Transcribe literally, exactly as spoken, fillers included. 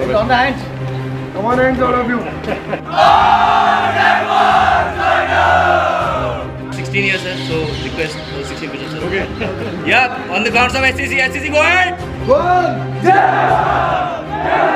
It's on the hands. Come on, hands, all of you. sixteen years, sir. So request for sixteen pitches, sir. Okay. Yeah. On the counts of S C C, S C C, go ahead. One. Yeah.